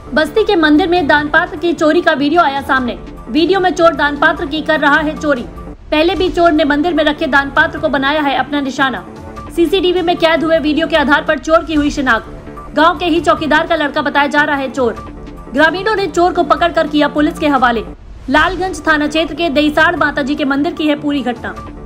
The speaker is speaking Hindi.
बस्ती के मंदिर में दान पात्र की चोरी का वीडियो आया सामने। वीडियो में चोर दान पात्र की कर रहा है चोरी। पहले भी चोर ने मंदिर में रखे दान पात्र को बनाया है अपना निशाना। सीसीटीवी में कैद हुए वीडियो के आधार पर चोर की हुई शिनाख्त। गांव के ही चौकीदार का लड़का बताया जा रहा है चोर। ग्रामीणों ने चोर को पकड़कर किया पुलिस के हवाले। लालगंज थाना क्षेत्र के दईसाड़ माताजी के मंदिर की है पूरी घटना।